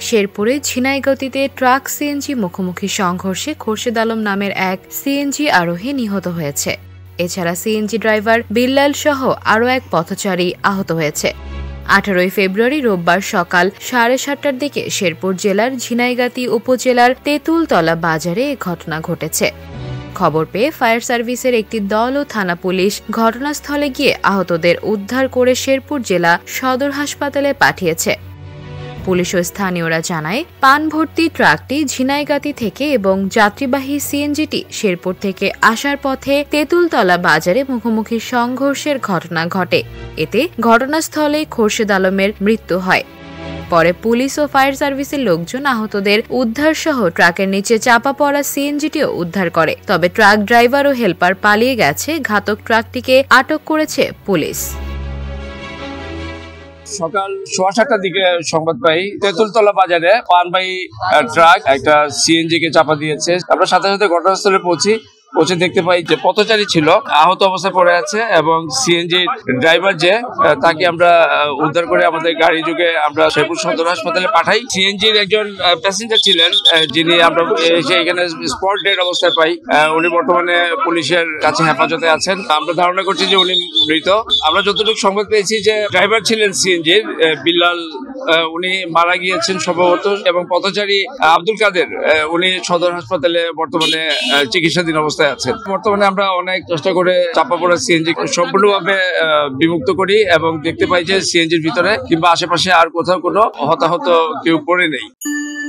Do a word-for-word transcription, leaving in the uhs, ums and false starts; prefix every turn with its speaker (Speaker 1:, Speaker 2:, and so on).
Speaker 1: শেরপুরে ঝিনাইগতিতে truck CNG মুখোমুখি সংঘর্ষে খোরশেদ আলম নামের এক সিএনজি আরোহী নিহত হয়েছে। এছাড়া সিএনজি ড্রাইভার বিল্লাল সহ আরও এক পথচারী আহত হয়েছে। আঠারোই ফেব্রুয়ারি রোববার সকাল সাড়ে সাতটার দিকে শেরপুর জেলার ঝিনাইগাতি উপজেলার তেঁতুলতলা বাজারে এ ঘটনা ঘটেছে। খবর পেয়ে ফায়ার সার্ভিসের একটি দল ও থানা পুলিশ ঘটনাস্থলে গিয়ে আহতদের উদ্ধার করে শেরপুর জেলা সদর হাসপাতালে পাঠিয়েছে। পুলিশ ও স্থানীয়রা জানায়, পান ভর্তি ট্রাকটি ঝিনাইগাতি থেকে এবং যাত্রীবাহী সিএনজিটি শেরপুর থেকে আসার পথে তেঁতুলতলা বাজারে মুখোমুখি সংঘর্ষের ঘটনা ঘটে। এতে ঘটনাস্থলে খোরশেদ আলমের মৃত্যু হয়। পরে পুলিশ ও ফায়ার সার্ভিসের লোকজন আহতদের উদ্ধার সহ ট্রাকের নিচে চাপা পড়া সিএনজিটিও উদ্ধার করে। তবে ট্রাক ড্রাইভার ও হেলপার পালিয়ে গেছে। ঘাতক ট্রাকটিকে আটক করেছে পুলিশ।
Speaker 2: সকাল সোয়া সাতটার দিকে সংবাদ পাই তেঁতুলতলা বাজারে পানবাহী ট্রাক একটা সিএনজি কে চাপা দিয়েছে। আমরা সাথে সাথে ঘটনাস্থলে পৌঁছি পৌঁছে দেখতে পাই যে পথচারী ছিল আহত অবস্থায় পড়ে আছে এবং সিএনজি ড্রাইভার যে তাকে আমরা উদ্ধার করে আমাদের গাড়ি যুগে আমরা শেরপুর সদর হাসপাতালে পাঠাই। সিএনজির একজন প্যাসেঞ্জার ছিলেন যিনি আমরা এসে এখানে স্পট ডেড অবস্থায় পাই। উনি বর্তমানে পুলিশের কাছে হেফাজতে আছেন। আমরা ধারণা করছি যে উনি মৃত। আমরা যতটুকু সংবাদ পেয়েছি যে ড্রাইভার ছিলেন সিএনজির বিল্লাল, উনি মারা গিয়েছেন সম্ভবত, এবং পথচারী আব্দুল কাদের উনি সদর হাসপাতালে বর্তমানে চিকিৎসাধীন অবস্থায় আছেন। বর্তমানে আমরা অনেক চেষ্টা করে চাপা পড়া সিএনজি সম্পূর্ণভাবে বিমুক্ত করি এবং দেখতে পাই যে সিএনজির ভিতরে কিংবা আশেপাশে আর কোথাও কোনো হতাহত কেউ পড়ে নেই।